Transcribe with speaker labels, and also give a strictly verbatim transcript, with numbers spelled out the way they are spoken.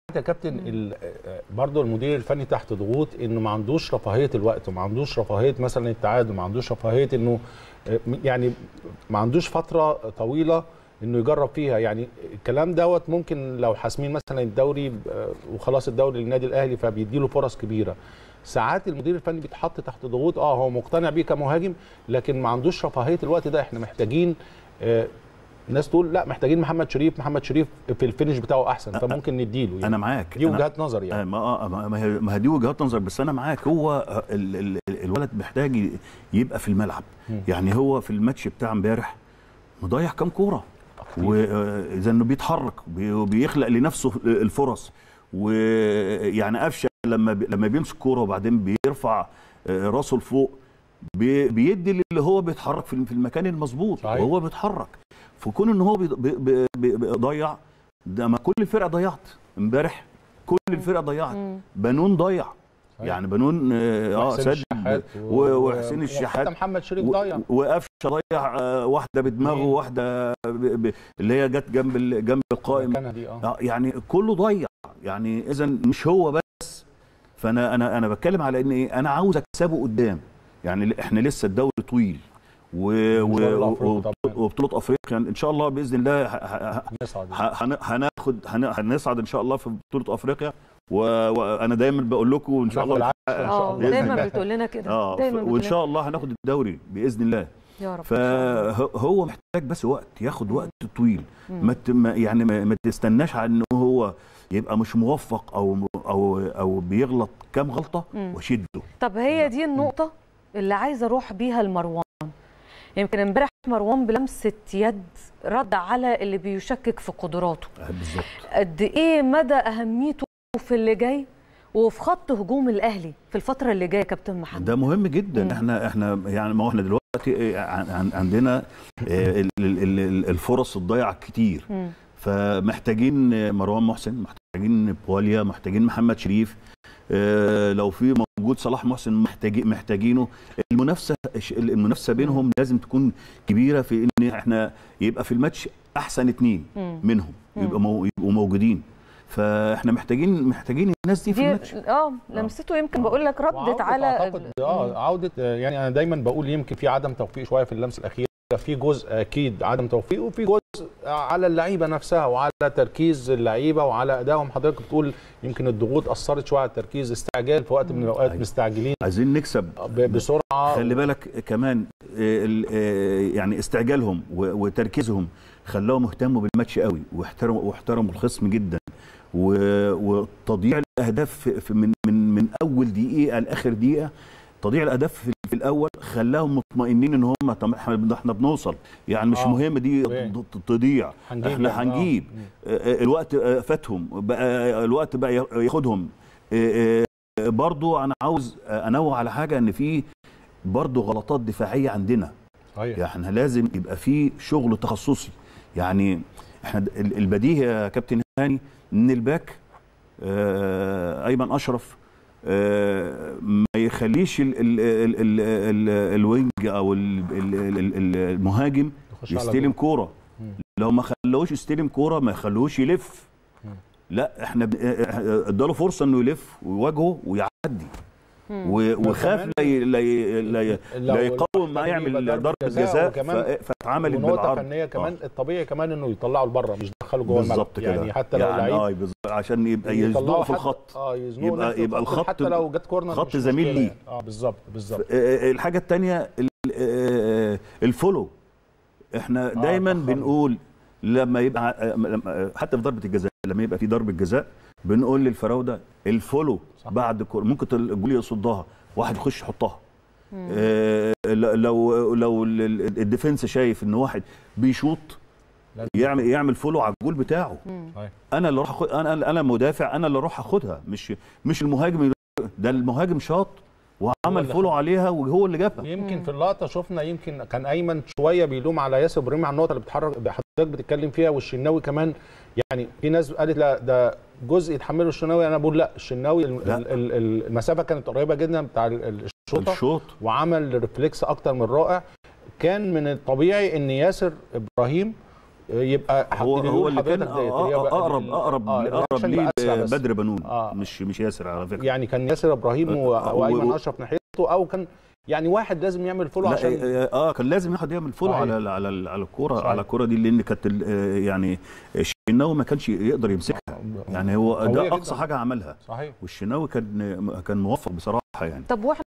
Speaker 1: يا كابتن برضه المدير الفني تحت ضغوط انه ما عندوش رفاهيه الوقت وما عندوش رفاهيه مثلا التعادل، ما عندوش رفاهيه انه يعني ما عندوش فتره طويله انه يجرب فيها. يعني الكلام دوت ممكن لو حاسمين مثلا الدوري وخلاص الدوري للنادي الاهلي فبيديله فرص كبيره. ساعات المدير الفني بيتحط تحت ضغوط، اه هو مقتنع بيه كمهاجم لكن ما عندوش رفاهيه الوقت ده. احنا محتاجين آه الناس تقول لا محتاجين محمد شريف، محمد شريف في الفينش بتاعه احسن فممكن نديله. يعني
Speaker 2: انا معاك،
Speaker 1: دي وجهات نظر يعني.
Speaker 2: ما ما هي دي وجهات نظر، بس انا معاك. هو ال ال الولد محتاج يبقى في الملعب. م. يعني هو في الماتش بتاع امبارح مضيع كام كوره، واذا انه بيتحرك وبيخلق لنفسه الفرص. ويعني قفشه لما لما بيمسك كوره وبعدين بيرفع راسه لفوق بيدي اللي هو بيتحرك في المكان المظبوط وهو بيتحرك. فكون ان هو بيضيع ده، ما كل الفرقه ضيعت امبارح، كل الفرقه ضيعت. بنون ضيع، يعني بنون اه سد، وحسين الشحات
Speaker 1: محمد شريف ضيع،
Speaker 2: وقفشه ضيع واحده بدماغه وواحده اللي هي جت جنب جنب القائم. اه يعني كله ضيع. يعني اذا مش هو بس. فانا انا انا بتكلم على ان ايه، انا عاوز اكسبه قدام. يعني احنا لسه الدوري طويل وبطوله افريقيا ان شاء الله باذن الله هناخد هنصعد ان شاء الله في بطوله افريقيا. وانا دايما بقول لكم ان شاء الله
Speaker 3: اه دايما بتقول لنا كده
Speaker 2: اه وان شاء الله هناخد الدوري باذن الله
Speaker 3: يا رب.
Speaker 2: فهو محتاج بس وقت، ياخد وقت طويل. ما يعني ما تستناش على انه هو يبقى مش موفق او او او بيغلط كام غلطه وشده.
Speaker 3: طب هي دي النقطه اللي عايزه اروح بيها لمروان. يمكن امبارح مروان بلمسه يد رد على اللي بيشكك في قدراته.
Speaker 2: بالظبط.
Speaker 3: قد ايه مدى اهميته في اللي جاي وفي خط هجوم الاهلي في الفتره اللي جايه يا كابتن محمد؟
Speaker 2: ده مهم جدا. مم. احنا احنا يعني ما احنا دلوقتي عندنا الفرص الضايعه كتير. مم. فمحتاجين مروان محسن، محتاجين بواليا، محتاجين محمد شريف. اه لو في موجود صلاح محسن محتاجين محتاجينه. المنافسه المنافسه بينهم لازم تكون كبيره في ان احنا يبقى في الماتش احسن اتنين منهم يبقوا يبقوا موجودين. فاحنا محتاجين محتاجين الناس دي في الماتش.
Speaker 3: اه لمسته يمكن بقول لك ردت على
Speaker 1: اعتقد اه عوده. يعني انا دايما بقول يمكن في عدم توفيق شويه في اللمسه الاخيره، في جزء اكيد عدم توفيق وفي جزء على اللعيبه نفسها وعلى تركيز اللعيبه وعلى ادائهم. حضرتك بتقول يمكن الضغوط اثرت شويه على التركيز، استعجال في وقت من الاوقات، مستعجلين
Speaker 2: عايزين نكسب
Speaker 1: بسرعه.
Speaker 2: خلي بالك كمان يعني استعجالهم وتركيزهم خلاهم يهتموا بالماتش قوي واحترموا واحترموا الخصم جدا. وتضييع الاهداف من من من اول دقيقه لاخر دقيقه، تضييع الاهداف في الاول خلاهم مطمئنين ان هم احنا بنوصل. يعني مش آه. مهم دي تضيع، احنا هنجيب. آه. الوقت فاتهم بقى، الوقت بقى ياخدهم. آه برضو انا عاوز انوه على حاجه، ان في برضو غلطات دفاعيه عندنا. يعني احنا لازم يبقى في شغل تخصصي. يعني احنا البديهي يا كابتن هاني ان الباك آه ايمن اشرف آه ما يخليش ال ال ال ال ال الوينج او ال ال المهاجم يستلم كوره. لو ما خلوش يستلم كوره ما يخلوش يلف. لا احنا اداله فرصه انه يلف ويواجهه ويعدي، وخاف لا لا لا يقاوم معاه يعمل ضربه جزاء فاتعملت بالعرض.
Speaker 1: ونقطه فنيه كمان آه. الطبيعي كمان انه يطلعه لبره مش يدخله جوه الملعب. يعني حتى لو
Speaker 2: يعني لعيب اه عشان يبقى يزنقه في الخط.
Speaker 1: اه
Speaker 2: يبقى يبقى الخط
Speaker 1: حتى لو جت كورنر
Speaker 2: خط زميل ليه.
Speaker 1: اه بالظبط بالظبط.
Speaker 2: الحاجه الثانيه الفولو. احنا آه دايما أخر. بنقول لما يبقى حتى في ضربه الجزاء، لما يبقى في ضربه جزاء بنقول للفراوده الفولو صح. بعد كورة ممكن الجول يصدها، واحد يخش يحطها. آه لو لو الديفنس شايف ان واحد بيشوط يعمل يعمل فولو على الجول بتاعه. مم. انا اللي اروح اخد، انا انا مدافع، انا اللي اروح اخدها، مش مش المهاجم. ده المهاجم شاط وعمل فولو عليها وهو اللي جابها.
Speaker 1: يمكن في اللقطه شفنا يمكن كان ايمن شويه بيلوم على ياسر ابراهيم على النقطه اللي بتحرك حضرتك بتتكلم فيها، والشناوي كمان. يعني في ناس قالت لا ده جزء يتحمله الشناوي، انا بقول لا، الشناوي المسافه كانت قريبه جدا بتاع الشوطه الشوط وعمل ريفلكس اكتر من رائع. كان من الطبيعي ان ياسر ابراهيم يبقى
Speaker 2: هو هو اللي كان اقرب اقرب اقرب ليه بدر بنون آه. مش مش ياسر على فكره،
Speaker 1: يعني كان ياسر ابراهيم وايمن اشرف ناحيته، او كان يعني واحد لازم يعمل فولو عشان
Speaker 2: اه كان لازم واحد يعمل فولو على على على الكوره على الكوره دي، لان كانت يعني الشناوي ما كانش يقدر يمسكها، يعني هو ده اقصى حاجه عملها.
Speaker 1: صحيح.
Speaker 2: والشناوي كان كان موفق بصراحه يعني.
Speaker 3: طب واحنا